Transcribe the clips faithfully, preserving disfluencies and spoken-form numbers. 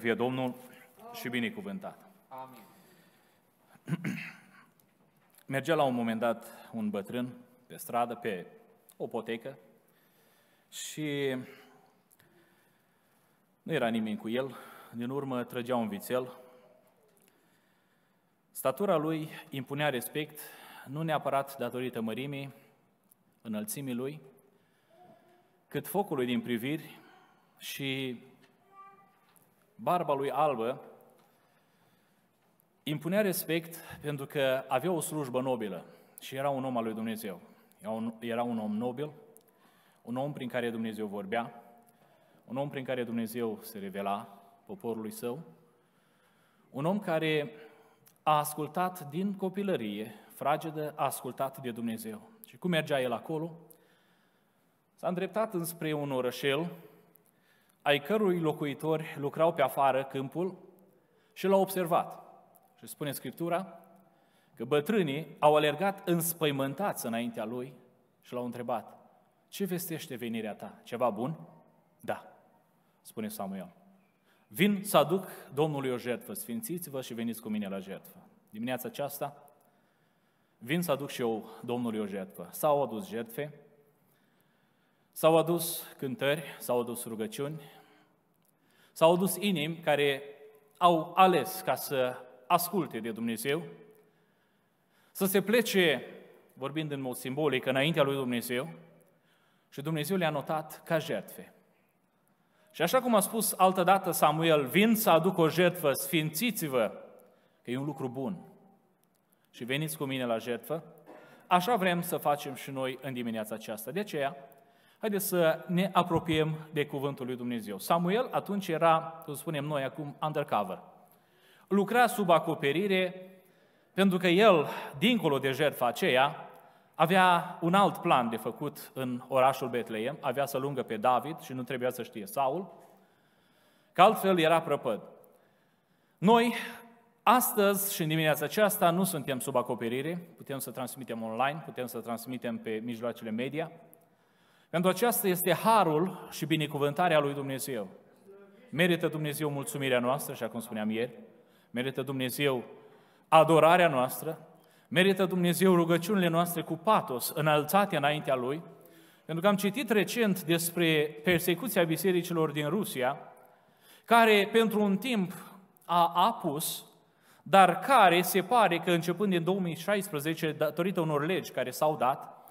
fie Domnul și binecuvântat. Amin. Mergea la un moment dat un bătrân pe stradă, pe o potecă, și nu era nimeni cu el. Din urmă trăgea un vițel. Statura lui impunea respect, nu neapărat datorită mărimii, înălțimii lui, cât focului din priviri și barba lui albă impunea respect pentru că avea o slujbă nobilă și era un om al lui Dumnezeu. Era un, era un om nobil, un om prin care Dumnezeu vorbea, un om prin care Dumnezeu se revela poporului său, un om care a ascultat din copilărie, fragedă, a ascultat de Dumnezeu. Și cum mergea el acolo, s-a îndreptat înspre un orășel, ai cărui locuitori lucrau pe afară câmpul și l-au observat. Și spune Scriptura că bătrânii au alergat înspăimântați înaintea lui și l-au întrebat: ce vestește venirea ta? Ceva bun? Da, spune Samuel. Vin să aduc Domnului o jertfă, sfințiți-vă și veniți cu mine la jertfă. Dimineața aceasta vin să aduc și eu Domnului o jertfă. S-au adus jertfe, s-au adus cântări, s-au adus rugăciuni, s-au adus inimi care au ales ca să asculte de Dumnezeu, să se plece, vorbind în mod simbolic, înaintea lui Dumnezeu, și Dumnezeu le-a notat ca jertfe. Și așa cum a spus altădată Samuel, vin să aduc o jertfă, sfințiți-vă, că e un lucru bun, și veniți cu mine la jertfă, așa vrem să facem și noi în dimineața aceasta. De aceea, haideți să ne apropiem de cuvântul lui Dumnezeu. Samuel atunci era, cum spunem noi acum, undercover. Lucra sub acoperire, pentru că el, dincolo de jertfa aceea, avea un alt plan de făcut în orașul Betleem, avea să lungă pe David și nu trebuia să știe Saul, că altfel era prăpăd. Noi, astăzi și în dimineața aceasta, nu suntem sub acoperire, putem să transmitem online, putem să transmitem pe mijloacele media. Pentru aceasta este harul și binecuvântarea lui Dumnezeu. Merită Dumnezeu mulțumirea noastră, așa cum spuneam ieri, merită Dumnezeu adorarea noastră, merită Dumnezeu rugăciunile noastre cu patos, înălțate înaintea Lui, pentru că am citit recent despre persecuția bisericilor din Rusia, care pentru un timp a apus, dar care se pare că începând din două mii șaisprezece, datorită unor legi care s-au dat,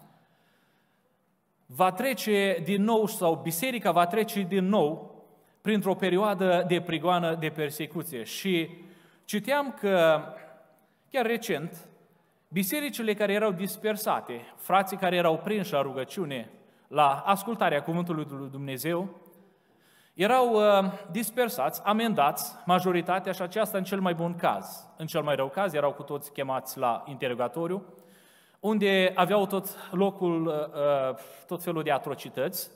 va trece din nou, sau biserica va trece din nou printr-o perioadă de prigoană, de persecuție. Și citeam că, chiar recent, bisericile care erau dispersate, frații care erau prinși la rugăciune, la ascultarea cuvântului lui Dumnezeu, erau uh, dispersați, amendați, majoritatea, și aceasta în cel mai bun caz. În cel mai rău caz erau cu toți chemați la interogatoriu, unde aveau tot locul, uh, tot felul de atrocități,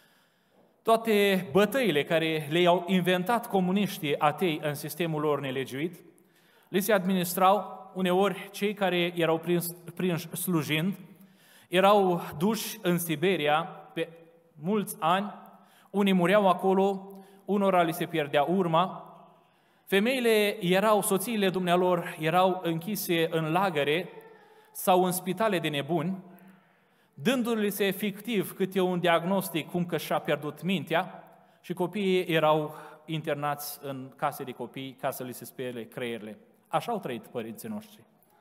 toate bătăile care le-au inventat comuniștii atei în sistemul lor nelegiuit, le se administrau. Uneori, cei care erau prins, prinși slujind erau duși în Siberia pe mulți ani, unii mureau acolo, unora li se pierdea urma, femeile erau, soțiile dumnealor erau închise în lagăre sau în spitale de nebuni, dându-li se fictiv câte un diagnostic cum că și-a pierdut mintea, și copiii erau internați în case de copii ca să li se spele creierile. Așa au trăit părinții noștri,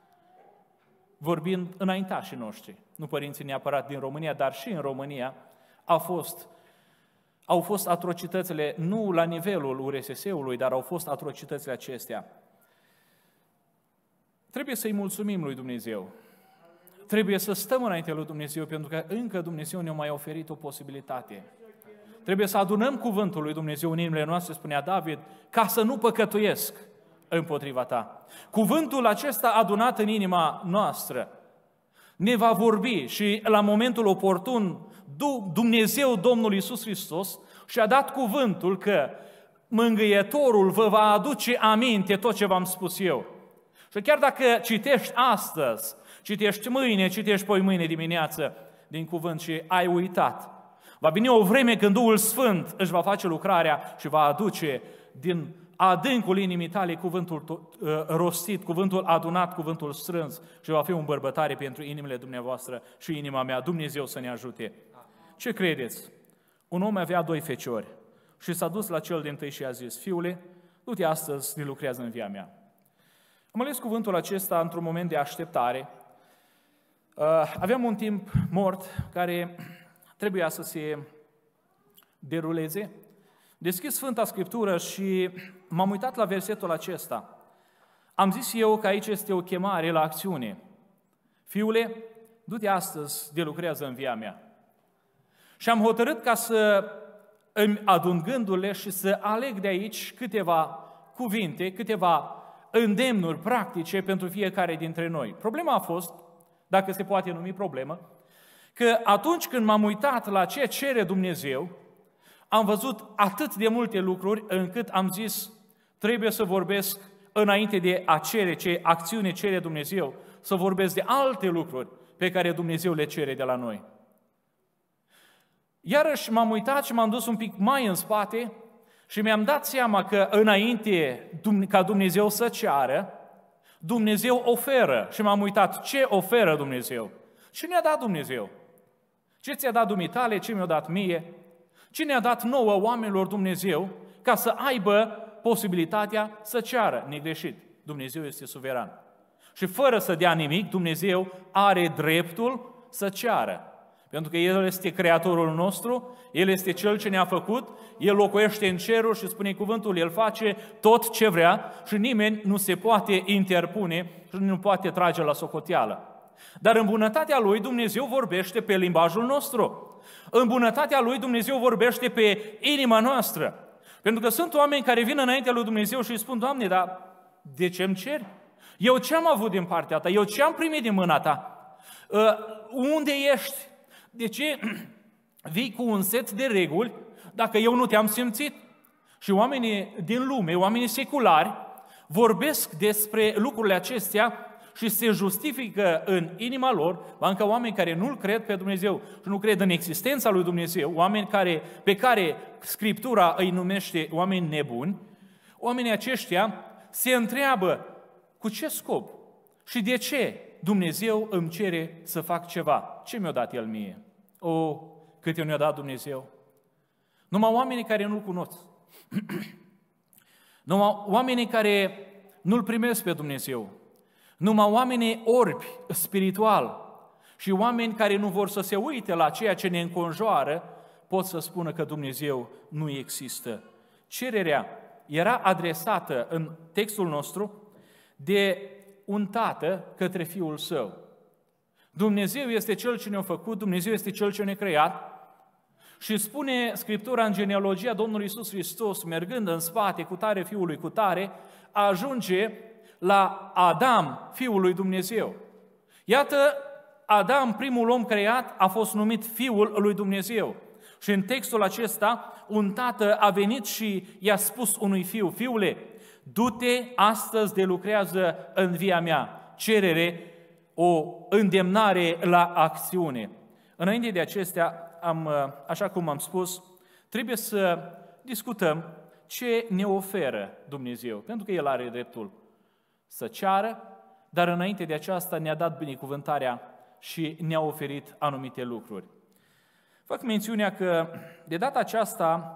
vorbind înaintașii noștri, nu părinții neapărat din România, dar și în România au fost, au fost atrocitățile, nu la nivelul U R S S-ului, dar au fost atrocitățile acestea. Trebuie să-i mulțumim lui Dumnezeu, trebuie să stăm înaintea lui Dumnezeu, pentru că încă Dumnezeu ne-a mai oferit o posibilitate. Trebuie să adunăm cuvântul lui Dumnezeu în inimile noastre, spunea David, ca să nu păcătuiesc împotriva ta. Cuvântul acesta adunat în inima noastră ne va vorbi și la momentul oportun Dumnezeu, Domnul Iisus Hristos, și-a dat cuvântul că Mângâietorul vă va aduce aminte tot ce v-am spus eu. Și chiar dacă citești astăzi, citești mâine, citești poi mâine dimineață din cuvânt și ai uitat, va veni o vreme când Duhul Sfânt își va face lucrarea și va aduce din adâncul inimii tale cuvântul uh, rostit, cuvântul adunat, cuvântul strâns și va fi o îmbărbătare pentru inimile dumneavoastră și inima mea. Dumnezeu să ne ajute. Ce credeți? Un om avea doi feciori și s-a dus la cel dintâi și a zis: fiule, du-te astăzi, ne lucrează în via mea. Am ales cuvântul acesta într-un moment de așteptare. Uh, aveam un timp mort care trebuia să se deruleze. Deschis Sfânta Scriptură și m-am uitat la versetul acesta. Am zis eu că aici este o chemare la acțiune. Fiule, du-te astăzi, de lucrează în via mea. Și am hotărât ca să îmi adun gândurile și să aleg de aici câteva cuvinte, câteva îndemnuri practice pentru fiecare dintre noi. Problema a fost, dacă se poate numi problemă, că atunci când m-am uitat la ce cere Dumnezeu, am văzut atât de multe lucruri încât am zis, trebuie să vorbesc înainte de a cere ce acțiune cere Dumnezeu, să vorbesc de alte lucruri pe care Dumnezeu le cere de la noi. Iarăși m-am uitat și m-am dus un pic mai în spate și mi-am dat seama că înainte ca Dumnezeu să ceară, Dumnezeu oferă. Și m-am uitat ce oferă Dumnezeu. Ce ne-a dat Dumnezeu? Ce ți-a dat dumitale, ce mi-a dat mie? Ce ne-a dat nouă oamenilor Dumnezeu ca să aibă posibilitatea să ceară? Negreșit. Dumnezeu este suveran. Și fără să dea nimic, Dumnezeu are dreptul să ceară. Pentru că El este Creatorul nostru, El este Cel ce ne-a făcut, El locuiește în ceruri și spune cuvântul, El face tot ce vrea și nimeni nu se poate interpune și nu poate trage la socoteală. Dar în bunătatea Lui Dumnezeu vorbește pe limbajul nostru. În bunătatea Lui Dumnezeu vorbește pe inima noastră. Pentru că sunt oameni care vin înaintea lui Dumnezeu și îi spun, Doamne, dar de ce îmi ceri? Eu ce am avut din partea Ta? Eu ce am primit din mâna Ta? Uh, unde ești? De ce vii cu un set de reguli dacă eu nu te-am simțit? Și oamenii din lume, oamenii seculari, vorbesc despre lucrurile acestea și se justifică în inima lor, încă oameni care nu-L cred pe Dumnezeu și nu cred în existența lui Dumnezeu, oameni care, pe care Scriptura îi numește oameni nebuni, oamenii aceștia se întreabă cu ce scop și de ce Dumnezeu îmi cere să fac ceva. Ce mi-a dat El mie? O, cât eu mi-a dat Dumnezeu? Numai oamenii care nu-L cunosc. Numai oamenii care nu-L primesc pe Dumnezeu. Numai oamenii orbi spiritual și oameni care nu vor să se uite la ceea ce ne înconjoară pot să spună că Dumnezeu nu există. Cererea era adresată în textul nostru de un tată către fiul său. Dumnezeu este Cel ce ne-a făcut, Dumnezeu este Cel ce ne-a creat și spune Scriptura în genealogia Domnului Iisus Hristos, mergând în spate cu tare fiului cu tare, ajunge la Adam, fiul lui Dumnezeu. Iată, Adam, primul om creat, a fost numit fiul lui Dumnezeu. Și în textul acesta, un tată a venit și i-a spus unui fiu, fiule, du-te astăzi de lucrează în via mea. Cerere, o îndemnare la acțiune. Înainte de acestea, am, așa cum am spus, trebuie să discutăm ce ne oferă Dumnezeu, pentru că El are dreptul să ceară, dar înainte de aceasta ne-a dat binecuvântarea și ne-a oferit anumite lucruri. Fac mențiunea că de data aceasta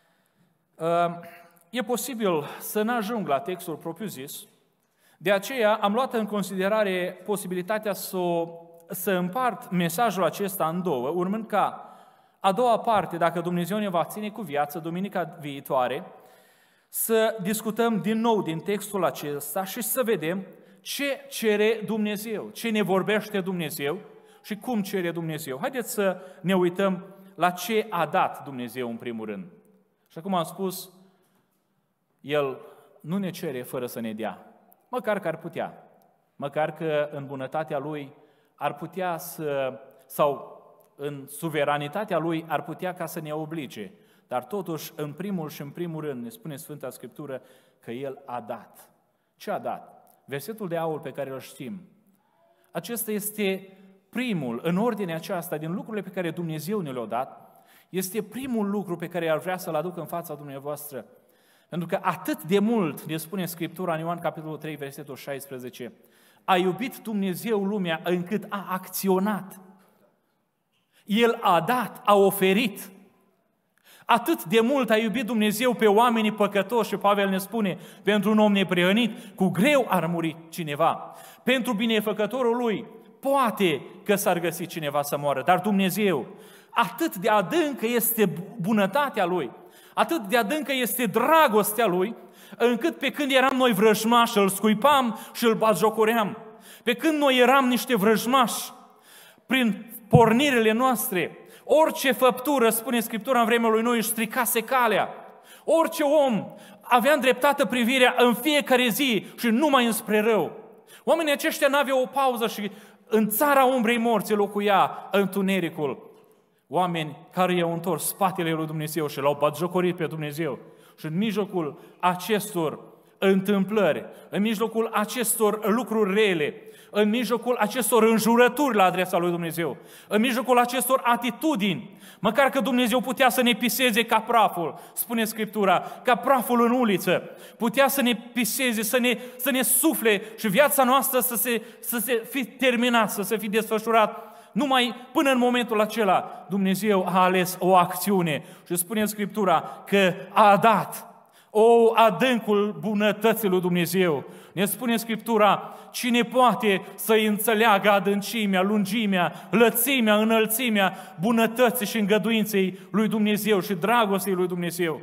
e posibil să n-ajung la textul propriu-zis, de aceea am luat în considerare posibilitatea să, o, să împart mesajul acesta în două, urmând ca a doua parte, dacă Dumnezeu ne va ține cu viață, duminica viitoare, să discutăm din nou din textul acesta și să vedem ce cere Dumnezeu, ce ne vorbește Dumnezeu și cum cere Dumnezeu. Haideți să ne uităm la ce a dat Dumnezeu în primul rând. Și cum am spus, El nu ne cere fără să ne dea, măcar că ar putea, măcar că în bunătatea Lui ar putea să, sau în suveranitatea Lui ar putea ca să ne oblige. Dar totuși, în primul și în primul rând, ne spune Sfânta Scriptură că El a dat. Ce a dat? Versetul de aur pe care îl știm. Acesta este primul, în ordinea aceasta, din lucrurile pe care Dumnezeu ne le-a dat, este primul lucru pe care ar vrea să-l aduc în fața dumneavoastră. Pentru că atât de mult, ne spune Scriptura în Ioan capitolul trei, versetul șaisprezece, a iubit Dumnezeu lumea încât a acționat. El a dat, a oferit. Atât de mult a iubit Dumnezeu pe oamenii păcătoși, și Pavel ne spune, pentru un om neprihănit, cu greu ar muri cineva. Pentru binefăcătorul lui, poate că s-ar găsi cineva să moară, dar Dumnezeu, atât de adâncă este bunătatea Lui, atât de adâncă este dragostea Lui, încât pe când eram noi vrăjmași, îl scuipam și îl batjocoream. Pe când noi eram niște vrăjmași, prin pornirile noastre, orice făptură, spune Scriptura în vremea lui Noi, își stricase calea. Orice om avea îndreptată privirea în fiecare zi și numai înspre rău. Oamenii aceștia n-aveau o pauză și în țara umbrei morții locuia întunericul. Oameni care i-au întors spatele lui Dumnezeu și l-au batjocorit pe Dumnezeu. Și în mijlocul acestor întâmplări, în mijlocul acestor lucruri rele, în mijlocul acestor înjurături la adresa lui Dumnezeu, în mijlocul acestor atitudini, măcar că Dumnezeu putea să ne piseze ca praful, spune Scriptura, ca praful în uliță, putea să ne piseze, să ne, să ne sufle și viața noastră să se, să se fi terminat, să se fi desfășurat. Numai până în momentul acela Dumnezeu a ales o acțiune și spune în Scriptura că a dat o adâncul bunătății lui Dumnezeu. Ne spune Scriptura, cine poate să-i înțeleagă adâncimea, lungimea, lățimea, înălțimea bunătății și îngăduinței lui Dumnezeu și dragostei lui Dumnezeu.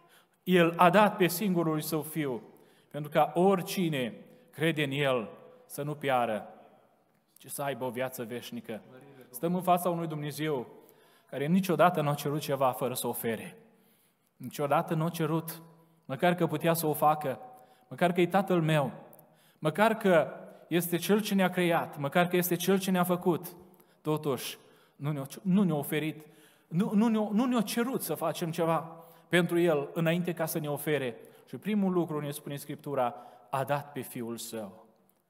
El a dat pe singurul Său Fiu, pentru ca oricine crede în El să nu piară, ci să aibă o viață veșnică. Stăm în fața unui Dumnezeu care niciodată nu a cerut ceva fără să ofere. Niciodată nu a cerut, măcar că putea să o facă, măcar că e Tatăl meu, măcar că este Cel ce ne-a creat, măcar că este Cel ce ne-a făcut. Totuși, nu ne-a, nu ne-a oferit, nu, nu, ne-a, nu ne-a cerut să facem ceva pentru El înainte ca să ne ofere. Și primul lucru, ne spune Scriptura, a dat pe Fiul Său.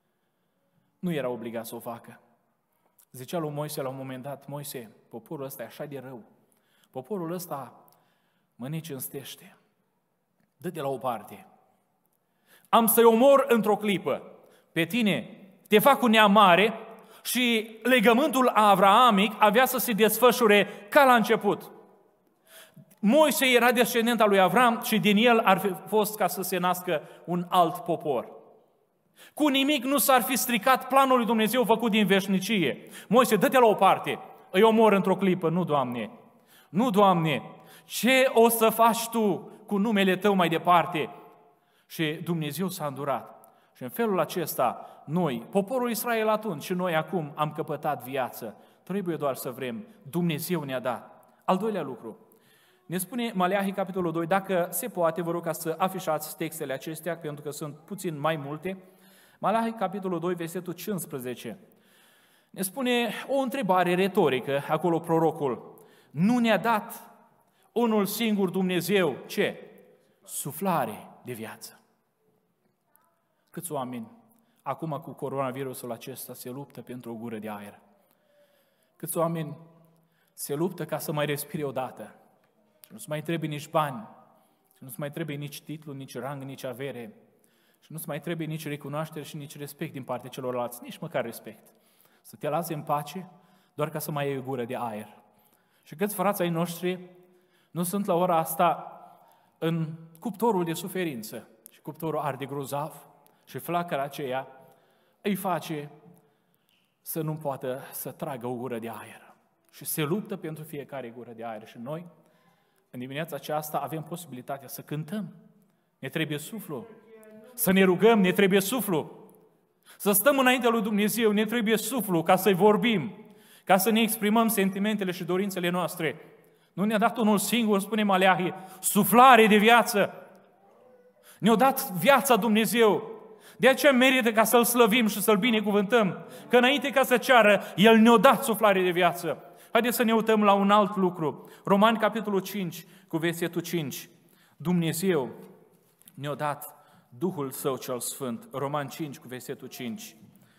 Nu era obligat să o facă. Zicea lui Moise la un moment dat, Moise, poporul ăsta e așa de rău, poporul ăsta mă necinstește, dă-te la o parte. Am să-i omor într-o clipă. Pe tine te fac un neam mare și legământul avraamic avea să se desfășure ca la început. Moise era descendent al lui Avram și din el ar fi fost ca să se nască un alt popor. Cu nimic nu s-ar fi stricat planul lui Dumnezeu făcut din veșnicie. Moise, dă-te la o parte, îi omor într-o clipă. Nu, Doamne, nu, Doamne, ce o să faci Tu cu numele Tău mai departe? Și Dumnezeu s-a îndurat. Și în felul acesta, noi, poporul Israel atunci și noi acum am căpătat viață. Trebuie doar să vrem. Dumnezeu ne-a dat. Al doilea lucru. Ne spune Maleahi, capitolul doi, dacă se poate, vă rog ca să afișați textele acestea, pentru că sunt puțin mai multe. Maleahi, capitolul doi, versetul cincisprezece. Ne spune o întrebare retorică, acolo prorocul. Nu ne-a dat unul singur Dumnezeu, ce? Suflare de viață. Câți oameni, acum cu coronavirusul acesta, se luptă pentru o gură de aer? Câți oameni se luptă ca să mai respire odată? Și nu-ți mai trebuie nici bani, și nu-ți mai trebuie nici titlu, nici rang, nici avere, și nu-ți mai trebuie nici recunoaștere și nici respect din partea celorlalți, nici măcar respect. Să te lase în pace, doar ca să mai ai o gură de aer. Și câți frați ai noștri nu sunt la ora asta în cuptorul de suferință, și cuptorul arde grozav, și flacăra aceea îi face să nu poată să tragă o gură de aer. Și se luptă pentru fiecare gură de aer. Și noi, în dimineața aceasta, avem posibilitatea să cântăm. Ne trebuie suflu. Să ne rugăm, ne trebuie suflu. Să stăm înaintea lui Dumnezeu, ne trebuie suflu ca să-i vorbim, ca să ne exprimăm sentimentele și dorințele noastre. Nu ne-a dat unul singur, spune Maleahi, suflare de viață. Ne-a dat viața Dumnezeu. De aceea merită ca să-L slăvim și să-L binecuvântăm. Că înainte ca să ceară, El ne-a dat suflare de viață. Haideți să ne uităm la un alt lucru. Romani, capitolul cinci, cu versetul cinci. Dumnezeu ne-a dat Duhul Său cel Sfânt. Romani cinci, cu versetul cinci.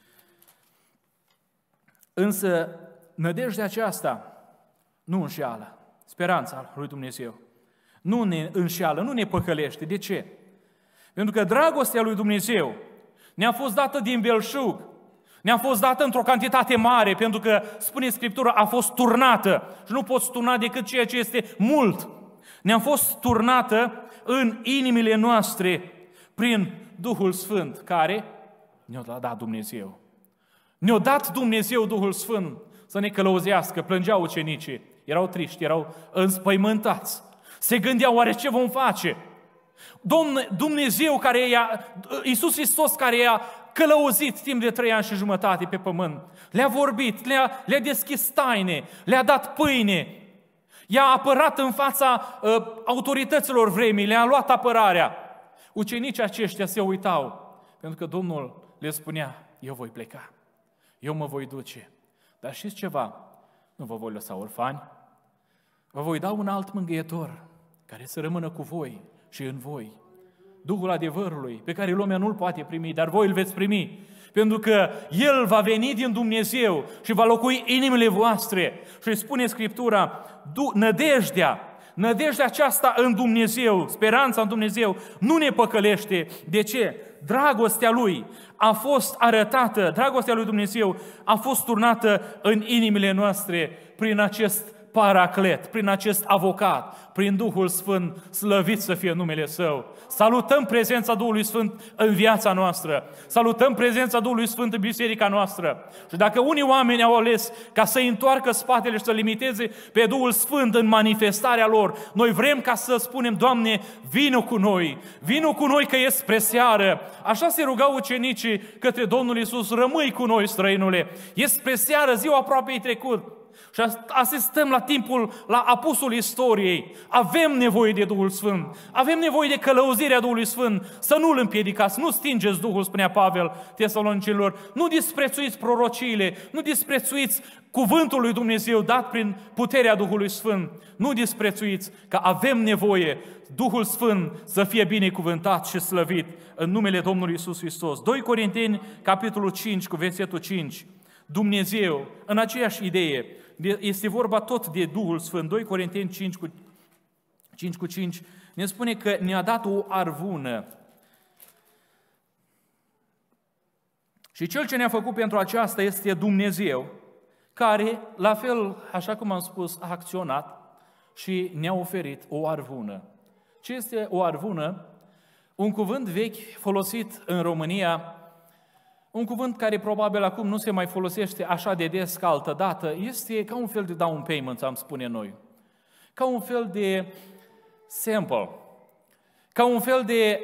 Însă, nădejdea aceasta nu înșeală speranța lui Dumnezeu. Nu ne înșeală, nu ne păcălește. De ce? Pentru că dragostea lui Dumnezeu ne-a fost dată din belșug, ne-a fost dată într-o cantitate mare, pentru că, spune Scriptura, a fost turnată și nu poți turna decât ceea ce este mult. Ne-a fost turnată în inimile noastre prin Duhul Sfânt, care ne-a dat Dumnezeu. Ne-a dat Dumnezeu Duhul Sfânt să ne călăuzească. Plângeau ucenicii, erau triști, erau înspăimântați. Se gândeau, oare ce vom face? Domn, Dumnezeu care i-a, Iisus Hristos care i-a călăuzit timp de trei ani și jumătate pe pământ, le-a vorbit, le-a, le-a deschis taine, le-a dat pâine, i-a apărat în fața uh, autorităților vremii, le-a luat apărarea. Ucenicii aceștia se uitau, pentru că Domnul le spunea, eu voi pleca, eu mă voi duce. Dar știți ceva? Nu vă voi lăsa orfani, vă voi da un alt mângâietor care să rămână cu voi și în voi. Duhul adevărului, pe care lumea nu-l poate primi, dar voi îl veți primi. Pentru că El va veni din Dumnezeu și va locui inimile voastre. Și spune Scriptura, nădejdea, nădejdea aceasta în Dumnezeu, speranța în Dumnezeu, nu ne păcălește. De ce? Dragostea Lui a fost arătată, dragostea Lui Dumnezeu a fost turnată în inimile noastre prin acest Paraclet, prin acest avocat, prin Duhul Sfânt, slăvit să fie numele Său. Salutăm prezența Duhului Sfânt în viața noastră, salutăm prezența Duhului Sfânt în biserica noastră. Și dacă unii oameni au ales ca să întoarcă spatele și să limiteze pe Duhul Sfânt în manifestarea lor, noi vrem ca să spunem, Doamne, vino cu noi, vino cu noi că e spre seară. Așa se rugau ucenicii către Domnul Iisus, rămâi cu noi, străinule, e spre seară, ziua aproape trecut. Și asistăm la timpul, la apusul istoriei. Avem nevoie de Duhul Sfânt. Avem nevoie de călăuzirea Duhului Sfânt. Să nu-L împiedicați, nu stingeți Duhul, spunea Pavel Tesalonicilor. Nu disprețuiți prorociile, nu disprețuiți cuvântul lui Dumnezeu dat prin puterea Duhului Sfânt. Nu disprețuiți că avem nevoie Duhul Sfânt să fie binecuvântat și slăvit în numele Domnului Iisus Hristos. doi Corinteni, capitolul cinci, cu versetul cinci. Dumnezeu, în aceeași idee, este vorba tot de Duhul Sfânt. doi Corinteni cinci cu, cinci cu cinci ne spune că ne-a dat o arvună. Și Cel ce ne-a făcut pentru aceasta este Dumnezeu, care, la fel, așa cum am spus, a acționat și ne-a oferit o arvună. Ce este o arvună? Un cuvânt vechi folosit în România, un cuvânt care probabil acum nu se mai folosește așa de des ca altă dată, este ca un fel de down payment, am spune noi. Ca un fel de sample, ca un fel de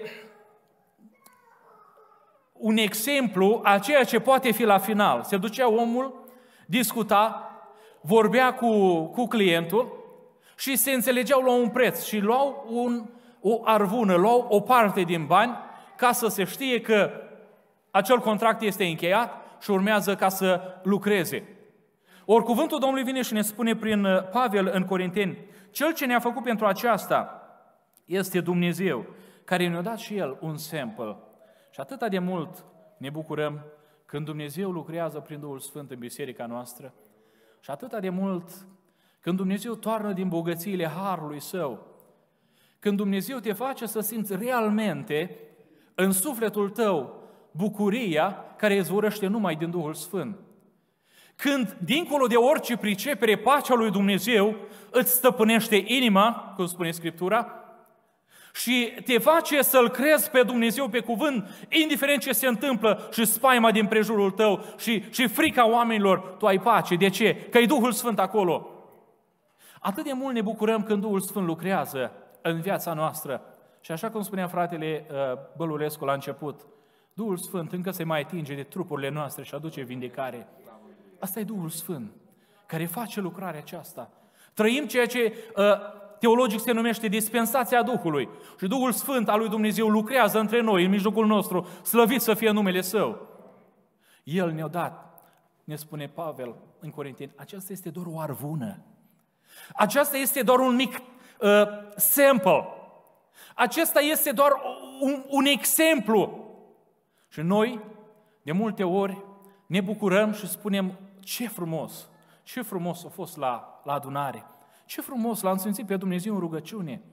un exemplu a ceea ce poate fi la final. Se ducea omul, discuta, vorbea cu, cu clientul și se înțelegeau la un preț și luau un, o arvună, luau o parte din bani ca să se știe că acel contract este încheiat și urmează ca să lucreze. Ori cuvântul Domnului vine și ne spune prin Pavel în Corinteni, Cel ce ne-a făcut pentru aceasta este Dumnezeu, care ne-a dat și El un sample. Și atâta de mult ne bucurăm când Dumnezeu lucrează prin Duhul Sfânt în biserica noastră și atâta de mult când Dumnezeu toarnă din bogățiile Harului Său, când Dumnezeu te face să simți realmente în sufletul tău bucuria care izvorăște numai din Duhul Sfânt. Când, dincolo de orice pricepere, pacea lui Dumnezeu îți stăpânește inima, cum spune Scriptura, și te face să-L crezi pe Dumnezeu pe cuvânt, indiferent ce se întâmplă și spaima din prejurul tău și, și frica oamenilor, tu ai pace. De ce? Că e Duhul Sfânt acolo. Atât de mult ne bucurăm când Duhul Sfânt lucrează în viața noastră. Și așa cum spunea fratele Bălulescu la început, Duhul Sfânt încă se mai atinge de trupurile noastre și aduce vindecare. Asta e Duhul Sfânt, care face lucrarea aceasta. Trăim ceea ce uh, teologic se numește dispensația Duhului. Și Duhul Sfânt al lui Dumnezeu lucrează între noi, în mijlocul nostru, slăvit să fie numele Său. El ne-a dat, ne spune Pavel în Corinteni, aceasta este doar o arvună. Aceasta este doar un mic uh, sample. Acesta este doar un, un exemplu. Și noi, de multe ori, ne bucurăm și spunem, ce frumos, ce frumos a fost la, la adunare, ce frumos l-am simțit pe Dumnezeu în rugăciune.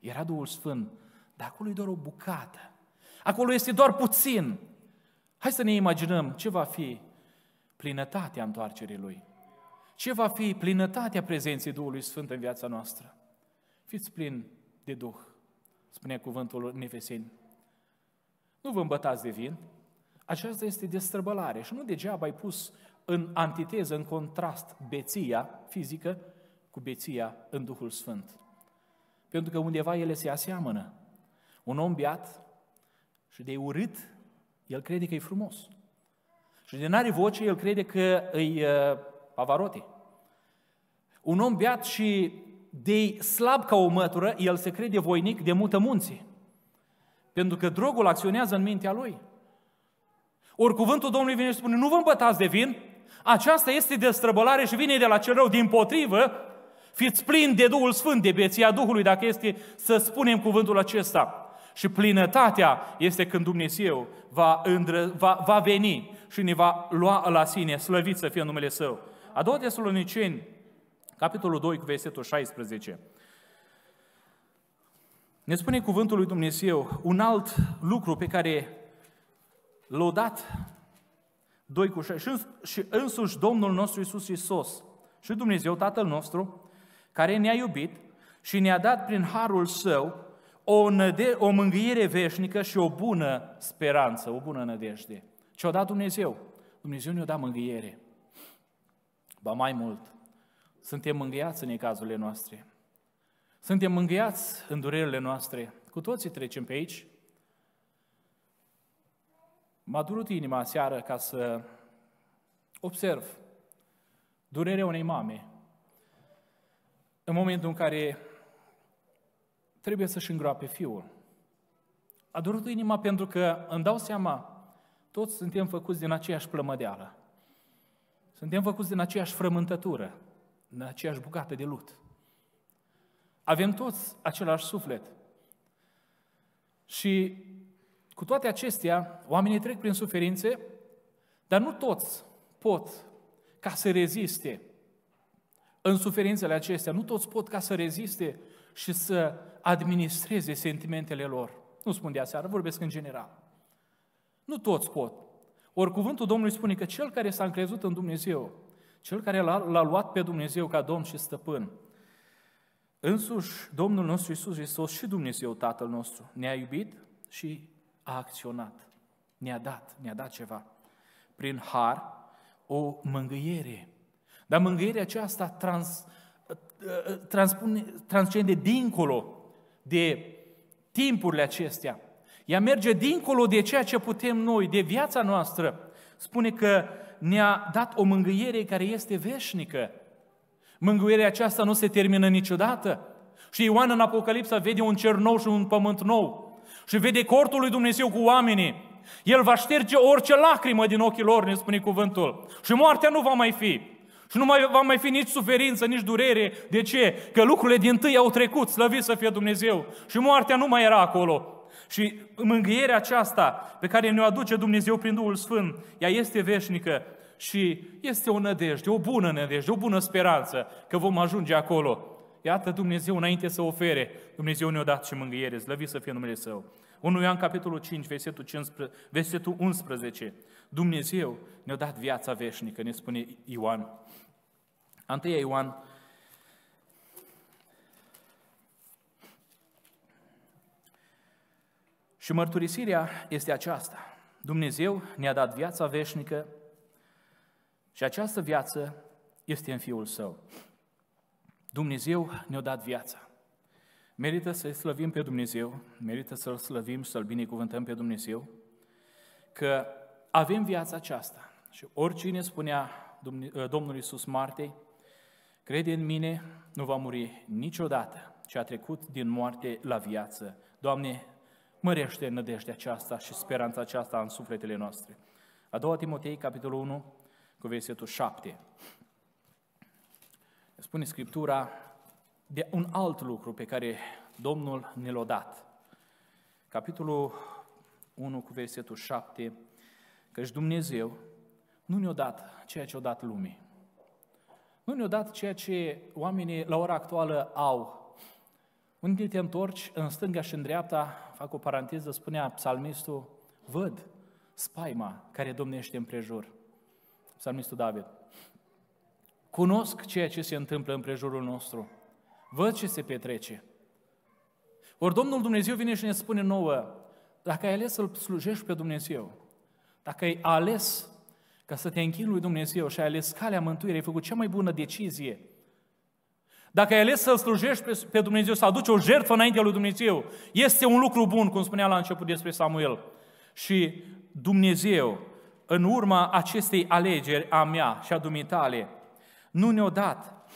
Era Duhul Sfânt, dar acolo e doar o bucată. Acolo este doar puțin. Hai să ne imaginăm ce va fi plinătatea întoarcerii Lui. Ce va fi plinătatea prezenței Duhului Sfânt în viața noastră. Fiți plini de Duh, spune cuvântul în Efeseni. Nu vă îmbătați de vin, aceasta este destrăbălare și nu degeaba ai pus în antiteză, în contrast, beția fizică cu beția în Duhul Sfânt. Pentru că undeva ele se aseamănă. Un om beat și de urât, el crede că e frumos. Și de n-are voce, el crede că îi uh, Pavarotti. Un om beat și de slab ca o mătură, el se crede voinic de mută munții. Pentru că drogul acționează în mintea lui. Ori cuvântul Domnului vine și spune, nu vă îmbătați de vin, aceasta este destrăbălare și vine de la cel rău. Dimpotrivă, fiți plini de Duhul Sfânt, de beția Duhului, dacă este să spunem cuvântul acesta. Și plinătatea este când Dumnezeu va, îndră, va, va veni și ne va lua la sine, slăvit să fie numele Său. A doua Tesaloniceni, capitolul doi, cu versetul șaisprezece. Ne spune cuvântul lui Dumnezeu un alt lucru pe care l-a dat doi cu șaisprezece, și însuși Domnul nostru Iisus Hristos și Dumnezeu Tatăl nostru, care ne-a iubit și ne-a dat prin harul Său o, năde- o mângâiere veșnică și o bună speranță, o bună nădejde. Ce-a dat Dumnezeu? Dumnezeu ne-a dat mângâiere. Ba mai mult, suntem mângâiați în necazurile noastre. Suntem mângâiați în durerile noastre. Cu toții trecem pe aici. M-a durut inima aseară ca să observ durerea unei mame în momentul în care trebuie să-și îngroape fiul. A durut inima pentru că îmi dau seama, toți suntem făcuți din aceeași plămădeală. Suntem făcuți din aceeași frământătură, din aceeași bucată de lut. Avem toți același suflet. Și cu toate acestea, oamenii trec prin suferințe, dar nu toți pot ca să reziste în suferințele acestea. Nu toți pot ca să reziste și să administreze sentimentele lor. Nu spun de aseară, vorbesc în general. Nu toți pot. Ori cuvântul Domnului spune că cel care s-a încrezut în Dumnezeu, cel care l-a, l-a luat pe Dumnezeu ca Domn și Stăpân, însuși Domnul nostru Iisus Hristos și Dumnezeu Tatăl nostru ne-a iubit și a acționat. Ne-a dat, ne-a dat ceva. Prin har, o mângâiere. Dar mângâierea aceasta trans, transpune, transcende dincolo de timpurile acestea. Ea merge dincolo de ceea ce putem noi, de viața noastră. Spune că ne-a dat o mângâiere care este veșnică. Mângâierea aceasta nu se termină niciodată. Și Ioan în Apocalipsa vede un cer nou și un pământ nou. Și vede cortul lui Dumnezeu cu oamenii. El va șterge orice lacrimă din ochii lor, ne spune cuvântul. Și moartea nu va mai fi. Și nu mai va mai fi nici suferință, nici durere. De ce? Că lucrurile dintâi au trecut, slăvit să fie Dumnezeu. Și moartea nu mai era acolo. Și mângâierea aceasta pe care ne-o aduce Dumnezeu prin Duhul Sfânt, ea este veșnică și este o nădejde, o bună nădejde, o bună speranță că vom ajunge acolo. Iată Dumnezeu înainte să ofere, Dumnezeu ne-a dat și mângâiere, slăvit să fie numele Său. unu Ioan, capitolul cinci, versetul, cincisprezece, versetul unsprezece. Dumnezeu ne-a dat viața veșnică, ne spune Ioan. unu Ioan, și mărturisirea este aceasta. Dumnezeu ne-a dat viața veșnică și această viață este în Fiul Său. Dumnezeu ne-a dat viața. Merită să-L slăvim pe Dumnezeu, merită să-L slăvim și să-L binecuvântăm pe Dumnezeu, că avem viața aceasta. Și oricine spunea Domnul Iisus Martei, crede în mine, nu va muri niciodată, ci a trecut din moarte la viață. Doamne, mărește nădejdea aceasta și speranța aceasta în sufletele noastre. A doua Timotei, capitolul unu, cu versetul șapte. Spune Scriptura de un alt lucru pe care Domnul ne l-a dat. Capitolul unu, cu versetul șapte, căci Dumnezeu nu ne-a dat ceea ce a dat lumii. Nu ne-a dat ceea ce oamenii la ora actuală au. Unde te întorci, în stânga și în dreapta, fac o paranteză, spunea psalmistul, văd spaima care domnește împrejur. Psalmistul David. Cunosc ceea ce se întâmplă împrejurul nostru. Văd ce se petrece. Ori Domnul Dumnezeu vine și ne spune nouă, dacă ai ales să-L slujești pe Dumnezeu, dacă ai ales ca să te închini lui Dumnezeu și ai ales calea mântuirii, ai făcut cea mai bună decizie, dacă ai ales să-L slujești pe Dumnezeu, să aduci o jertfă înaintea lui Dumnezeu, este un lucru bun, cum spunea la început despre Samuel. Și Dumnezeu, în urma acestei alegeri a mea și a dumitale, nu ne-a dat,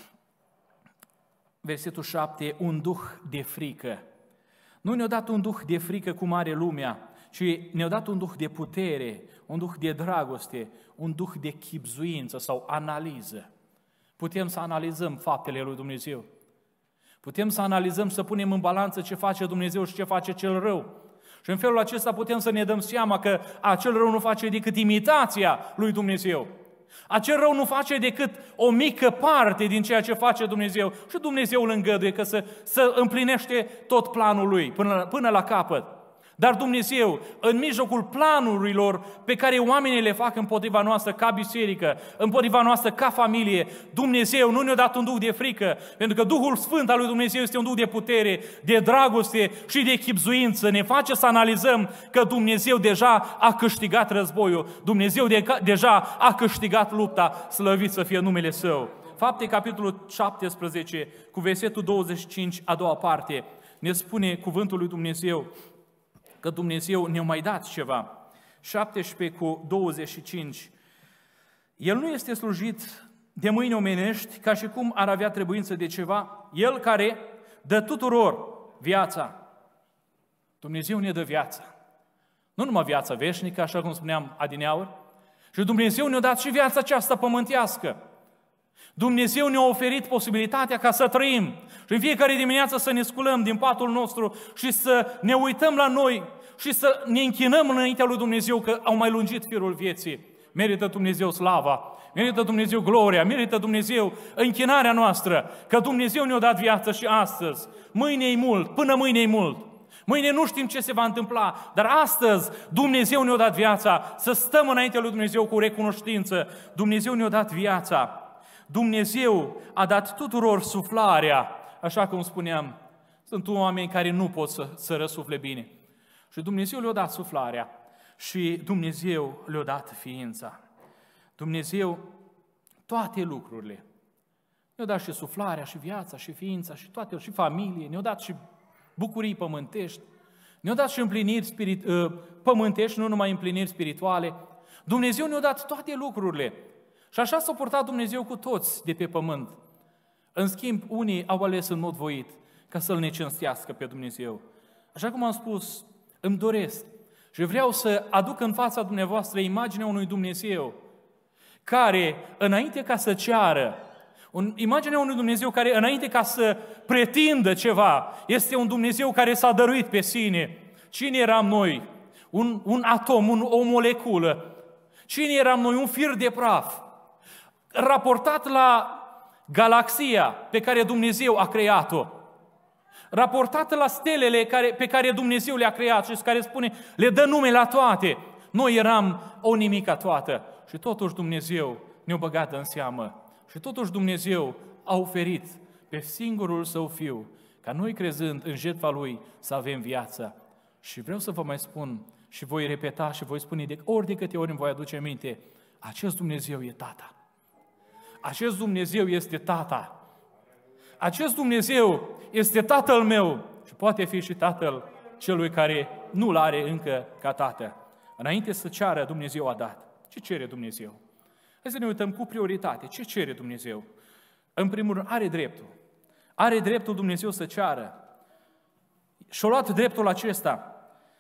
versetul șapte, un duh de frică. Nu ne-a dat un duh de frică cum are lumea, ci ne-a dat un duh de putere, un duh de dragoste, un duh de chibzuință sau analiză. Putem să analizăm faptele lui Dumnezeu. Putem să analizăm, să punem în balanță ce face Dumnezeu și ce face cel rău. Și în felul acesta putem să ne dăm seama că acel rău nu face decât imitația lui Dumnezeu. Acel rău nu face decât o mică parte din ceea ce face Dumnezeu. Și Dumnezeu îl îngăduie că să, să împlinește tot planul lui până, până la capăt. Dar Dumnezeu, în mijlocul planurilor pe care oamenii le fac împotriva noastră ca biserică, împotriva noastră ca familie, Dumnezeu nu ne-a dat un duh de frică, pentru că Duhul Sfânt al lui Dumnezeu este un duh de putere, de dragoste și de chibzuință. Ne face să analizăm că Dumnezeu deja a câștigat războiul, Dumnezeu de, deja a câștigat lupta, slăvit să fie numele Său. Fapte, capitolul șaptesprezece, cu versetul douăzeci și cinci, a doua parte, ne spune cuvântul lui Dumnezeu că Dumnezeu ne-a mai dat ceva. șaptesprezece cu douăzeci și cinci. El nu este slujit de mâini omenești ca și cum ar avea trebuință de ceva. El care dă tuturor viața. Dumnezeu ne dă viața. Nu numai viața veșnică, așa cum spuneam adineauri, și Dumnezeu ne-a dat și viața aceasta pământească. Dumnezeu ne-a oferit posibilitatea ca să trăim și în fiecare dimineață să ne sculăm din patul nostru și să ne uităm la noi și să ne închinăm înaintea lui Dumnezeu că au mai lungit firul vieții. Merită Dumnezeu slava, merită Dumnezeu gloria, merită Dumnezeu închinarea noastră, că Dumnezeu ne-a dat viață și astăzi. Mâine e mult, până mâine e mult. Mâine nu știm ce se va întâmpla, dar astăzi Dumnezeu ne-a dat viața, să stăm înaintea lui Dumnezeu cu recunoștință. Dumnezeu ne-a dat viața. Dumnezeu a dat tuturor suflarea, așa cum spuneam, sunt oameni care nu pot să, să răsufle bine. Și Dumnezeu le-a dat suflarea și Dumnezeu le-a dat ființa. Dumnezeu toate lucrurile. Ne-a dat și suflarea, și viața, și ființa, și toate, și familie, ne-a dat și bucurii pământești, ne-a dat și împliniri spirit, pământești, nu numai împliniri spirituale. Dumnezeu ne-a dat toate lucrurile. Și așa s-a purtat Dumnezeu cu toți de pe pământ. În schimb, unii au ales în mod voit ca să-L necinstească pe Dumnezeu. Așa cum am spus, îmi doresc și vreau să aduc în fața dumneavoastră imaginea unui Dumnezeu care, înainte ca să ceară, un, imaginea unui Dumnezeu care, înainte ca să pretindă ceva, este un Dumnezeu care s-a dăruit pe sine. Cine eram noi? Un, un atom, un, o moleculă. Cine eram noi? Un fir de praf. Raportat la galaxia pe care Dumnezeu a creat-o, raportat la stelele care, pe care Dumnezeu le-a creat și care spune, le dă nume la toate. Noi eram o nimica toată și totuși Dumnezeu ne-a băgat în seamă și totuși Dumnezeu a oferit pe singurul Său Fiu, ca noi crezând în jertfa Lui să avem viața. Și vreau să vă mai spun și voi repeta și voi spune de ori de câte ori îmi voi aduce aminte, acest Dumnezeu e Tata. Acest Dumnezeu este Tata. Acest Dumnezeu este Tatăl meu și poate fi și Tatăl celui care nu-L are încă ca Tată. Înainte să ceară, Dumnezeu a dat. Ce cere Dumnezeu? Hai să ne uităm cu prioritate. Ce cere Dumnezeu? În primul rând, are dreptul. Are dreptul Dumnezeu să ceară. Și-a luat dreptul acesta.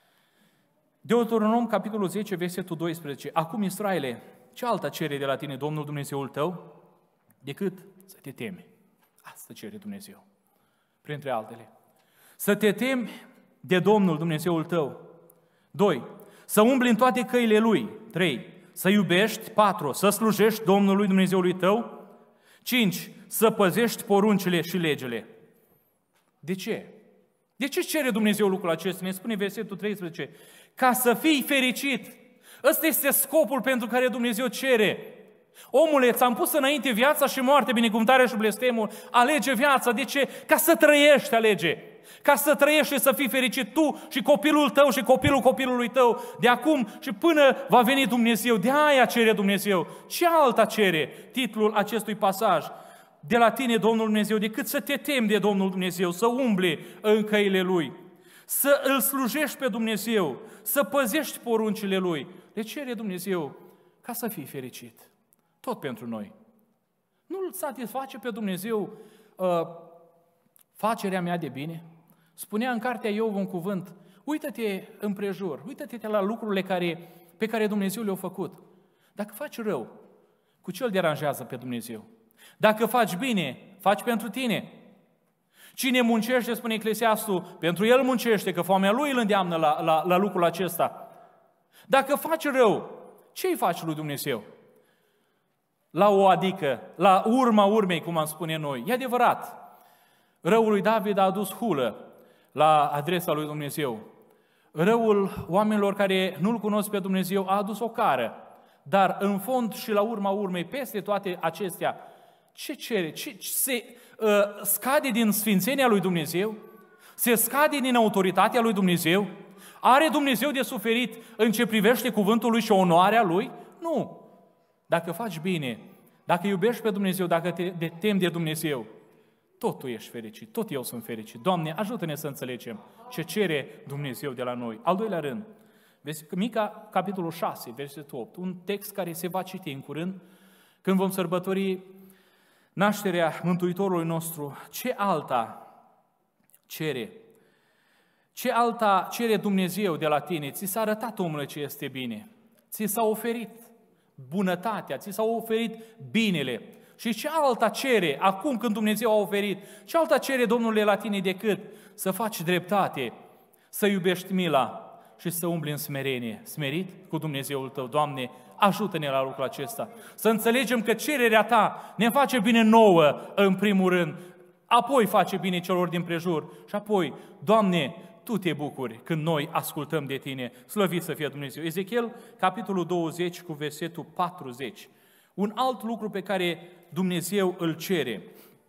Deuteronom, capitolul zece, versetul doisprezece. Acum, Israele, ce alta cere de la tine Domnul Dumnezeul tău decât să te temi? Asta cere Dumnezeu, printre altele. Să te temi de Domnul Dumnezeul tău. Doi, să umbli în toate căile Lui. Trei, să iubești. Patru, să slujești Domnului Dumnezeului tău. Cinci, să păzești poruncile și legile. De ce? De ce cere Dumnezeu lucrul acesta? Ne spune versetul treisprezece. Ca să fii fericit. Ăsta este scopul pentru care Dumnezeu cere. Omule, ți-am pus înainte viața și moarte, binecuvântarea și blestemul. Alege viața. De ce? Ca să trăiești, alege. Ca să trăiești și să fii fericit tu și copilul tău și copilul copilului tău. De acum și până va veni Dumnezeu. De aia cere Dumnezeu. Ce alta cere titlul acestui pasaj? De la tine, Domnul Dumnezeu, decât să te temi de Domnul Dumnezeu, să umbli în căile Lui, să îl slujești pe Dumnezeu, să păzești poruncile Lui. Le cere Dumnezeu ca să fii fericit. Tot pentru noi. Nu-L satisface pe Dumnezeu uh, facerea mea de bine? Spunea în cartea Iov un cuvânt, uită-te împrejur, uită-te la lucrurile care, pe care Dumnezeu le-a făcut. Dacă faci rău, cu ce îl deranjează pe Dumnezeu? Dacă faci bine, faci pentru tine. Cine muncește, spune Eclesiastul, pentru el muncește, că foamea lui îl îndeamnă la, la, la lucrul acesta. Dacă faci rău, ce îi faci lui Dumnezeu? La o adică, la urma urmei, cum am spune noi. E adevărat, răul lui David a adus hulă la adresa lui Dumnezeu. Răul oamenilor care nu-L cunosc pe Dumnezeu a adus o cară. Dar în fond și la urma urmei, peste toate acestea, ce cere? Ce, ce se uh, scade din sfințenia lui Dumnezeu? Se scade din autoritatea lui Dumnezeu? Are Dumnezeu de suferit în ce privește cuvântul Lui și onoarea Lui? Nu! Dacă faci bine, dacă iubești pe Dumnezeu, dacă te temi de Dumnezeu, tot tu ești fericit, tot eu sunt fericit. Doamne, ajută-ne să înțelegem ce cere Dumnezeu de la noi. Al doilea rând, Mica, capitolul șase, versetul opt, un text care se va citi în curând, când vom sărbători nașterea Mântuitorului nostru. Ce alta cere? Ce alta cere Dumnezeu de la tine? Ți s-a arătat, omule, ce este bine. Ți s-a oferit bunătatea, ți s-a oferit binele. Și ce alta cere, acum când Dumnezeu a oferit, ce alta cere, Domnule, la tine decât să faci dreptate, să iubești mila și să umbli în smerenie, smerit cu Dumnezeul tău. Doamne, ajută-ne la lucrul acesta. Să înțelegem că cererea ta ne face bine nouă în primul rând, apoi face bine celor din prejur și apoi, Doamne, Tu te bucuri când noi ascultăm de Tine. Slăvit să fie Dumnezeu. Ezechiel, capitolul douăzeci, cu versetul patruzeci. Un alt lucru pe care Dumnezeu îl cere.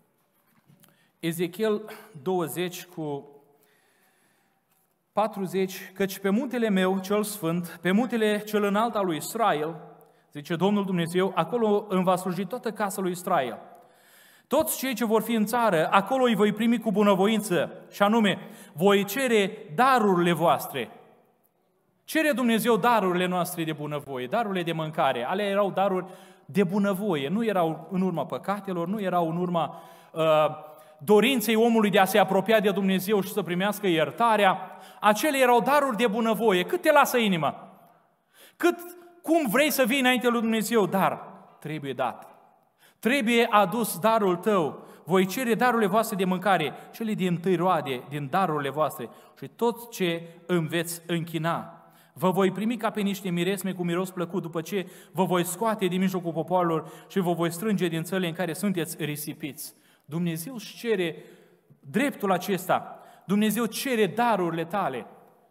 Ezechiel douăzeci cu patruzeci, căci pe muntele meu cel sfânt, pe muntele cel înalt al lui Israel, zice Domnul Dumnezeu, acolo îmi va sluji toată casa lui Israel. Toți cei ce vor fi în țară, acolo îi voi primi cu bunăvoință, și anume, voi cere darurile voastre. Cere Dumnezeu darurile noastre de bunăvoie, darurile de mâncare. Alea erau daruri de bunăvoie, nu erau în urma păcatelor, nu erau în urma uh, dorinței omului de a se apropia de Dumnezeu și să primească iertarea. Acele erau daruri de bunăvoie. Cât te lasă inima? Cât, cum vrei să vii înainte lui Dumnezeu? Dar trebuie dat. Trebuie adus darul tău. Voi cere darurile voastre de mâncare, cele din tâi roade, din darurile voastre și tot ce îmi veți închina. Vă voi primi ca pe niște miresme cu miros plăcut, după ce vă voi scoate din mijlocul popoarelor și vă voi strânge din țările în care sunteți risipiți. Dumnezeu își cere dreptul acesta. Dumnezeu cere darurile tale,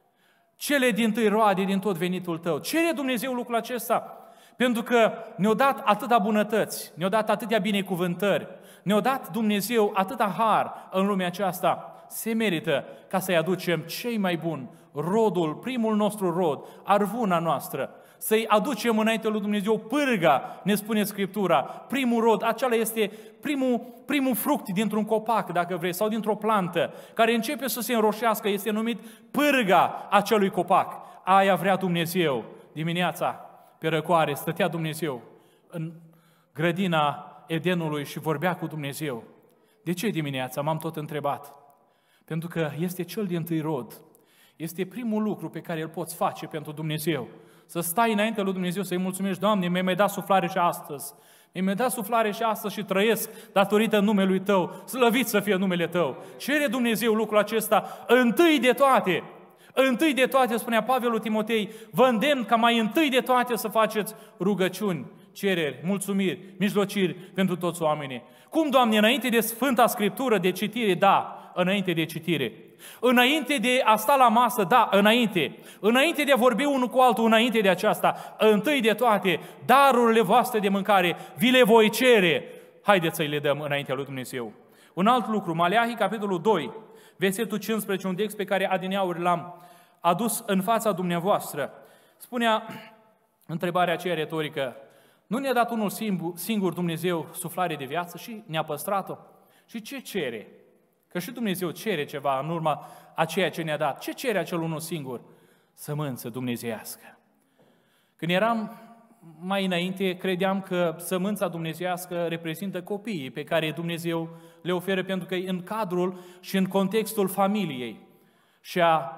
cele din tâi roade din tot venitul tău. Cere Dumnezeu lucrul acesta, pentru că ne-a dat atâta bunătăți, ne-a dat atâtea binecuvântări, ne-a dat Dumnezeu atâta har în lumea aceasta. Se merită ca să-i aducem cei mai buni, rodul, primul nostru rod, arvuna noastră, să-i aducem înainte lui Dumnezeu pârga, ne spune Scriptura, primul rod, acela este primul, primul fruct dintr-un copac, dacă vrei, sau dintr-o plantă, care începe să se înroșească, este numit pârga acelui copac. Aia vrea Dumnezeu. Dimineața, pe răcoare, stătea Dumnezeu în grădina Edenului și vorbea cu Dumnezeu. De ce dimineața? M-am tot întrebat. Pentru că este cel dintâi rod. Este primul lucru pe care îl poți face pentru Dumnezeu. Să stai înainte lui Dumnezeu, să-i mulțumești, Doamne, mi-ai mai dat suflare și astăzi. Mi-ai mai dat suflare și astăzi și trăiesc datorită numelui Tău. Slăvit să fie numele Tău. Cere Dumnezeu lucrul acesta întâi de toate. Întâi de toate, spunea Pavel lui Timotei, vă îndemn ca mai întâi de toate să faceți rugăciuni, cereri, mulțumiri, mijlociri pentru toți oamenii. Cum, Doamne, înainte de Sfânta Scriptură, de citire, da, înainte de citire. Înainte de a sta la masă, da, înainte. Înainte de a vorbi unul cu altul, înainte de aceasta, întâi de toate, darurile voastre de mâncare, vi le voi cere. Haideți să-i le dăm înaintea lui Dumnezeu. Un alt lucru, Maleahi, capitolul doi, versetul cincisprezece, un text pe care adineauri l-am adus în fața dumneavoastră. Spunea întrebarea aceea retorică, nu ne-a dat unul singur, singur Dumnezeu suflare de viață și ne-a păstrat-o? Și ce cere? Că și Dumnezeu cere ceva în urma a ceea ce ne-a dat. Ce cere acel unul singur? Sămânță dumnezeiască. Când eram mai înainte, credeam că sămânța dumnezeiască reprezintă copiii pe care Dumnezeu le oferă, pentru că în cadrul și în contextul familiei și a,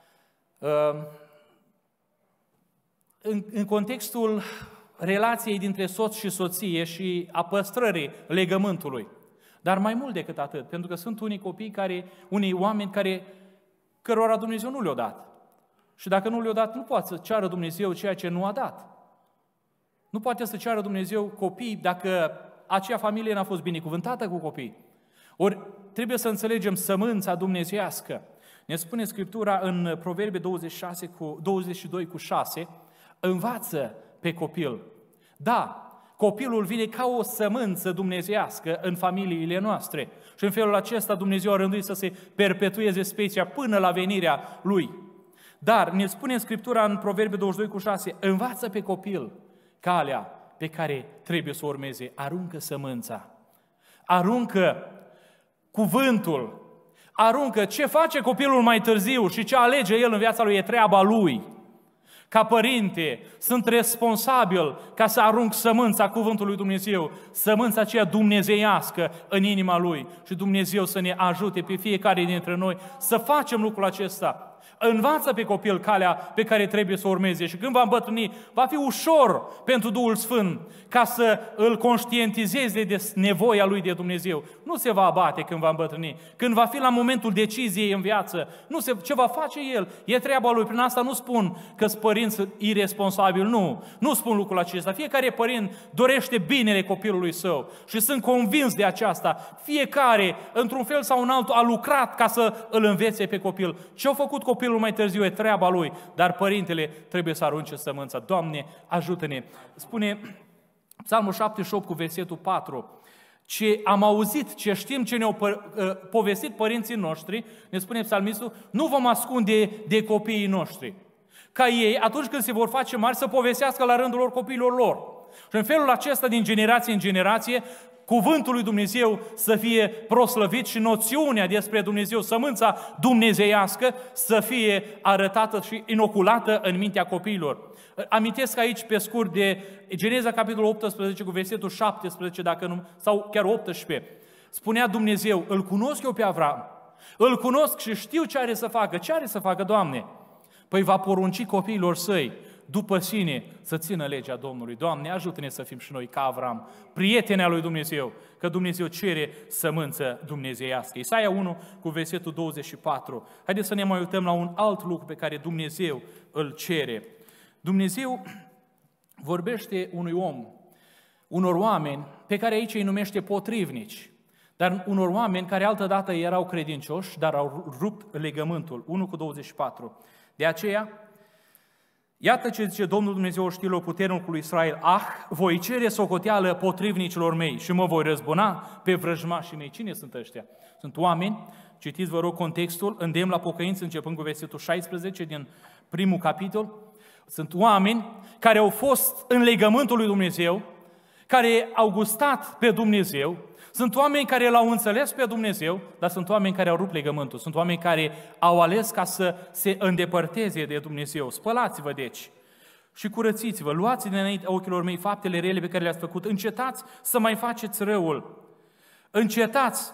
în, în contextul relației dintre soț și soție și a păstrării legământului. Dar mai mult decât atât, pentru că sunt unii copii, care, unii oameni care, cărora Dumnezeu nu le-a dat. Și dacă nu le-a dat, nu poate să ceară Dumnezeu ceea ce nu a dat. Nu poate să ceară Dumnezeu copii dacă acea familie n-a fost binecuvântată cu copii. Ori trebuie să înțelegem sămânța dumnezeiască. Ne spune Scriptura în Proverbe douăzeci și șase cu, douăzeci și doi cu șase, învață pe copil. Da, copilul vine ca o sămânță dumnezeiască în familiile noastre. Și în felul acesta Dumnezeu a rânduit să se perpetueze specia până la venirea Lui. Dar ne spune în Scriptura în Proverbe douăzeci și doi cu șase, învață pe copil calea pe care trebuie să o urmeze. Aruncă sămânța. Aruncă cuvântul. Aruncă ce face copilul mai târziu și ce alege el în viața lui e treaba lui. Ca părinte, sunt responsabil ca să arunc sămânța cuvântului Dumnezeu, sămânța aceea dumnezeiască în inima lui și Dumnezeu să ne ajute pe fiecare dintre noi să facem lucrul acesta. Învață pe copil calea pe care trebuie să o urmeze și când va îmbătrâni, va fi ușor pentru Duhul Sfânt ca să îl conștientizeze de nevoia lui de Dumnezeu. Nu se va abate când va îmbătrâni, când va fi la momentul deciziei în viață. Nu se, ce va face el, e treaba lui. Prin asta nu spun că sunt părinți irresponsabili, nu. Nu spun lucrul acesta. Fiecare părinte dorește binele copilului său și sunt convins de aceasta. Fiecare, într-un fel sau în altul, a lucrat ca să îl învețe pe copil. Ce a făcut copilul mai târziu e treaba lui, dar părintele trebuie să arunce sămânța. Doamne, ajută-ne! Spune Psalmul șaptezeci și opt cu versetul patru, ce am auzit, ce știm, ce ne-au povestit părinții noștri, ne spune psalmistul, nu vom ascunde de copiii noștri. Ca ei, atunci când se vor face mari, să povestească la rândul lor copiilor lor. Și în felul acesta, din generație în generație, cuvântul lui Dumnezeu să fie proslăvit și noțiunea despre Dumnezeu, sămânța dumnezeiască, să fie arătată și inoculată în mintea copiilor. Amintesc aici pe scurt de Geneza capitolul optsprezece cu versetul șaptesprezece, dacă nu, sau chiar optsprezece. Spunea Dumnezeu, îl cunosc eu pe Avram, îl cunosc și știu ce are să facă. Ce are să facă, Doamne? Păi va porunci copiilor săi după sine să țină legea Domnului. Doamne, ajută-ne să fim și noi ca Avram, prieteni al lui Dumnezeu, că Dumnezeu cere sămânță dumnezeiască. Isaia unu cu versetul douăzeci și patru. Haideți să ne mai uităm la un alt lucru pe care Dumnezeu îl cere. Dumnezeu vorbește unui om, unor oameni pe care aici îi numește potrivnici, dar unor oameni care altădată erau credincioși, dar au rupt legământul. unu cu douăzeci și patru. De aceea, iată ce zice Domnul Dumnezeu oștirilor puternicul lui Israel, ah, voi cere socoteală potrivnicilor mei și mă voi răzbuna pe vrăjmașii mei. Cine sunt ăștia? Sunt oameni, citiți vă rog contextul, îndemn la pocăință începând cu versetul șaisprezece din primul capitol. Sunt oameni care au fost în legământul lui Dumnezeu, care au gustat pe Dumnezeu, sunt oameni care l-au înțeles pe Dumnezeu, dar sunt oameni care au rupt legământul, sunt oameni care au ales ca să se îndepărteze de Dumnezeu. Spălați-vă deci și curățiți-vă, luați dinainte ochilor mei faptele rele pe care le-ați făcut, încetați să mai faceți răul, încetați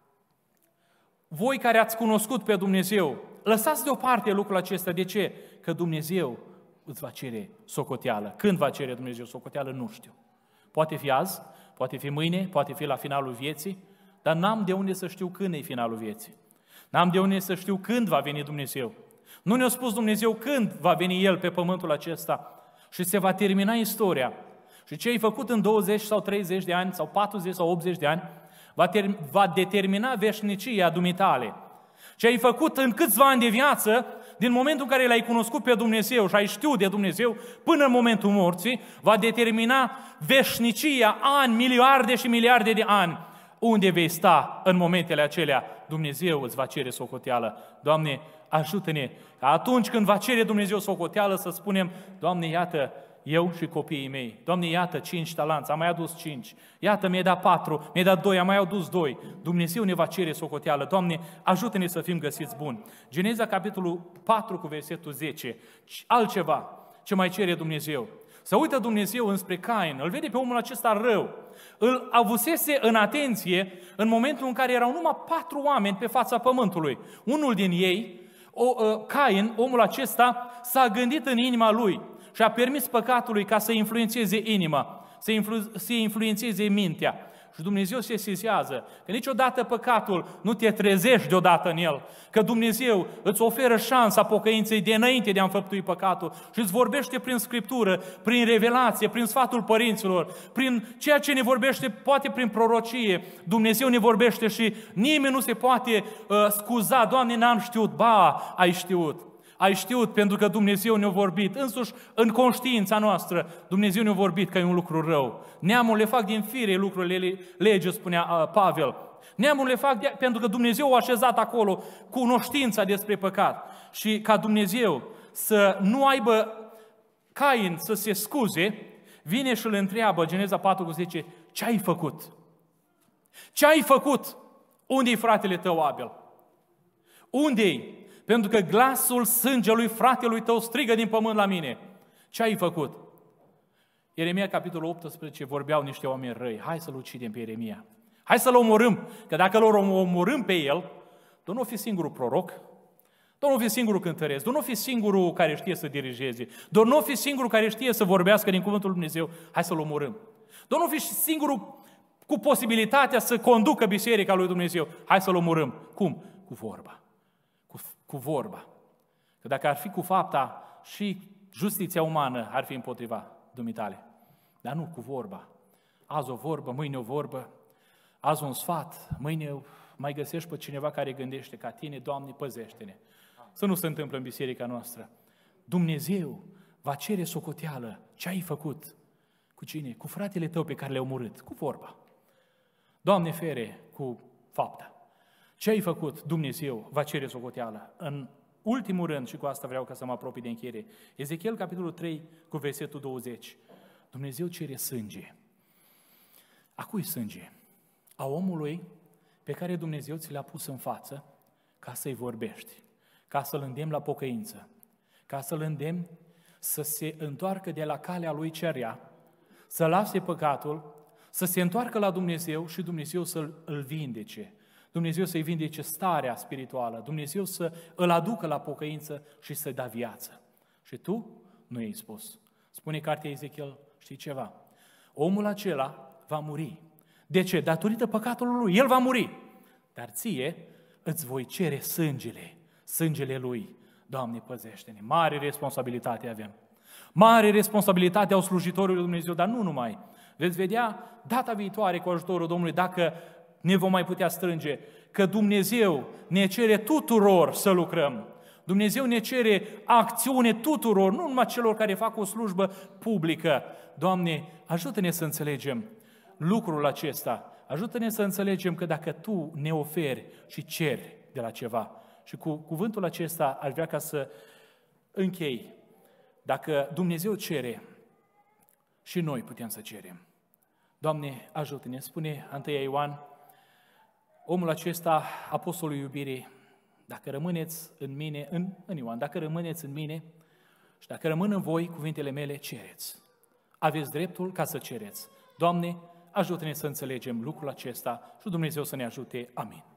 voi care ați cunoscut pe Dumnezeu, lăsați deoparte lucrul acesta. De ce? Că Dumnezeu îți va cere socoteală. Când va cere Dumnezeu socoteală, nu știu. Poate fi azi, poate fi mâine, poate fi la finalul vieții, dar n-am de unde să știu când e finalul vieții. N-am de unde să știu când va veni Dumnezeu. Nu ne-a spus Dumnezeu când va veni El pe pământul acesta și se va termina istoria. Și ce ai făcut în douăzeci sau treizeci de ani, sau patruzeci sau optzeci de ani, va, ter- va determina veșnicia dumitale. Ce ai făcut în câțiva ani de viață, din momentul în care l-ai cunoscut pe Dumnezeu și ai știut de Dumnezeu, până în momentul morții, va determina veșnicia, ani, miliarde și miliarde de ani, unde vei sta în momentele acelea. Dumnezeu îți va cere socoteală. Doamne, ajută-ne ca atunci când va cere Dumnezeu socoteală să spunem, Doamne, iată, eu și copiii mei, Doamne, iată, cinci talanți, am mai adus cinci, iată, mi-ai dat patru, mi-ai dat doi, am mai adus doi. Dumnezeu ne va cere socoteală. Doamne, ajută-ne să fim găsiți buni. Geneza, capitolul patru, cu versetul zece, altceva ce mai cere Dumnezeu. Să uită Dumnezeu înspre Cain, îl vede pe omul acesta rău, îl avusese în atenție în momentul în care erau numai patru oameni pe fața pământului. Unul din ei, o, Cain, omul acesta, s-a gândit în inima lui și a permis păcatului ca să influențeze inima, să, influ- să influențeze mintea. Și Dumnezeu se sesizează că niciodată păcatul nu te trezești deodată în el, că Dumnezeu îți oferă șansa pocăinței de înainte de a înfăptui păcatul și îți vorbește prin Scriptură, prin revelație, prin sfatul părinților, prin ceea ce ne vorbește, poate prin prorocie. Dumnezeu ne vorbește și nimeni nu se poate uh, scuza, Doamne, n-am știut, ba, ai știut. Ai știut pentru că Dumnezeu ne-a vorbit, însuși în conștiința noastră, Dumnezeu ne-a vorbit că e un lucru rău. Neamul le fac din fire lucrurile lege, spunea Pavel. Neamul le fac de, pentru că Dumnezeu a așezat acolo cunoștința despre păcat. Și ca Dumnezeu să nu aibă Cain să se scuze, vine și îl întreabă, Geneza patru cu zece, ce ai făcut? Ce ai făcut? Unde-i fratele tău Abel? Unde-i? Pentru că glasul sângelui fratelui tău strigă din pământ la mine. Ce ai făcut? Ieremia, capitolul optsprezece, vorbeau niște oameni răi. Hai să-l ucidem pe Ieremia. Hai să-l omorâm. Că dacă l omorâm pe el, tu nu fi singurul proroc, tu nu fi singurul cântăresc, tu nu fi singurul care știe să dirigeze, tu nu fi singurul care știe să vorbească din cuvântul lui Dumnezeu. Hai să-l omorâm. Tu nu fi singurul cu posibilitatea să conducă biserica lui Dumnezeu. Hai să-l omorâm. Cum? Cu vorba. Cu vorba. Că dacă ar fi cu fapta, și justiția umană ar fi împotriva dumitale. Dar nu cu vorba. Azi o vorbă, mâine o vorbă, azi un sfat, mâine mai găsești pe cineva care gândește ca tine, Doamne, păzește-ne. Să nu se întâmplă în biserica noastră. Dumnezeu va cere socoteală. Ce ai făcut? Cu cine? Cu fratele tău pe care le-ai omorât. Cu vorba. Doamne fere, cu fapta. Ce ai făcut? Dumnezeu va cere socoteală. În ultimul rând, și cu asta vreau ca să mă apropii de încheiere, Ezechiel, capitolul trei, cu versetul douăzeci. Dumnezeu cere sânge. A cui sânge? A omului pe care Dumnezeu ți l-a pus în față ca să-i vorbești, ca să-l îndemni la pocăință, ca să-l îndemni să se întoarcă de la calea lui cea rea, să lase păcatul, să se întoarcă la Dumnezeu și Dumnezeu să-l vindece. Dumnezeu să-i vindece starea spirituală, Dumnezeu să îl aducă la pocăință și să-i da viață. Și tu nu i-ai spus. Spune cartea Ezechiel, știi ceva? Omul acela va muri. De ce? Datorită păcatului lui. El va muri. Dar ție îți voi cere sângele, sângele lui. Doamne, păzește-ne. Mare responsabilitate avem. Mare responsabilitate au slujitorului Dumnezeu, dar nu numai. Veți vedea data viitoare cu ajutorul Domnului, dacă ne vom mai putea strânge, că Dumnezeu ne cere tuturor să lucrăm. Dumnezeu ne cere acțiune tuturor, nu numai celor care fac o slujbă publică. Doamne, ajută-ne să înțelegem lucrul acesta. Ajută-ne să înțelegem că dacă Tu ne oferi și ceri de la ceva, și cu cuvântul acesta aș vrea ca să închei, dacă Dumnezeu cere, și noi putem să cerem. Doamne, ajută-ne, spune întâi Ioan, omul acesta, apostolul iubirii, dacă rămâneți în mine, în, în Ioan, dacă rămâneți în mine și dacă rămân în voi cuvintele mele, cereți. Aveți dreptul ca să cereți. Doamne, ajută-ne să înțelegem lucrul acesta și Dumnezeu să ne ajute. Amin.